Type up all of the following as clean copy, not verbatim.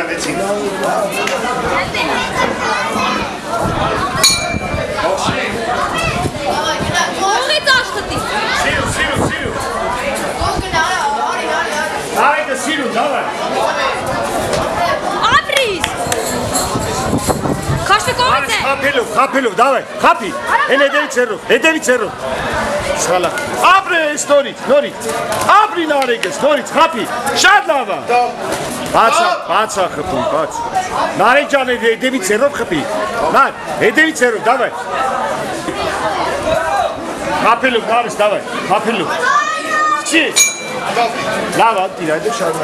Хапилу, давай, хапи. Эдевицеру. Схала. Абре историк, норик. Абри нарегес, норик, хапи. Шадлава. Баца хапун, бац. Нарекжан эдевицеру хапи. Нар, эдевицеру, давай. Хапилу, нарис, давай. Хапилу. Чи. Лава, тирайдэ шадма.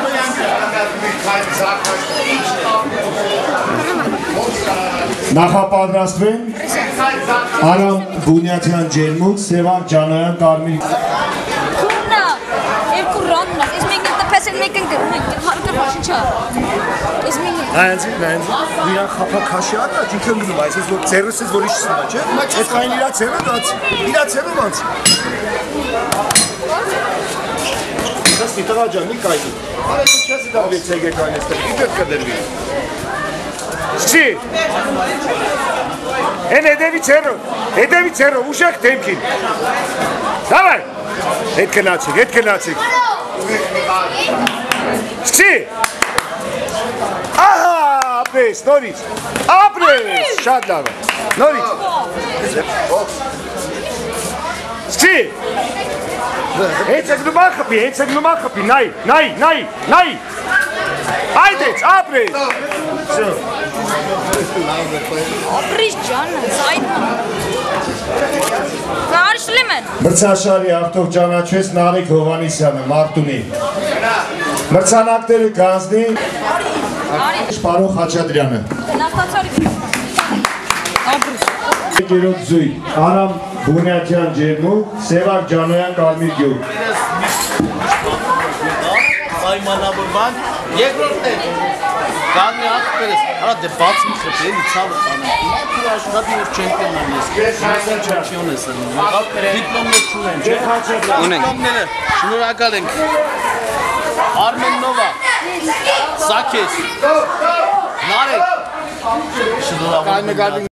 Նախապատրաստվեն Արամ Բունյաթյան ջերմուկ, Սևակ Ջանոյան կարմիր Քուննա, երկու ռոնդն ես մեկն տպես են մեկն հարկը բաշնչա ես մեկն Նայնձի, իրան խապակաշի ատա, ինքն գնում, այս ես որ ձերս ես որ իշսնա, չէ? Ես կային իրա ձերը դացի, իրա ձերը մանցի Ես նիտղա ջան, մի կայնի Արետ ու չես իդավ ես եգե կայն եստեր, իդետ կդերվի Չի Են էդևիցերո, ուշակ թեմքին Դավայ Հետ կնացիք Չի Ահա, ապրես, նորից Ապրես, շատ լավ է Նորից Չի Հեցգնումա խպի, նայ Այդեց, ապրես ապրիս ջանը, սայդման Կարշլիմ են Մրցաշարի արդող ճանաչվեց Նարեկ Հովանիսյանը, Մարտունի Մրցանակները գանձնի Շպարող Խաչատրյանը Գերոտ զույգ, Արամ Բունյաթյան ջերմուկ, Սևակ Ջանոյան կարմիր գյուղ Պայմանավորման երկրորդն է Գալի աղբերս, արա դե բաց մի խպել, իցավը խանեմ Իմ աշխատի որ չեմպիոնան ես, մեսեն չեմպիոն ես դիպլոմներ չունեն, չէ? Դիպլոմները շնորհակալ ենք Արմեն Նովա, Սաքես, Նարեկ, շնորհակալ ենք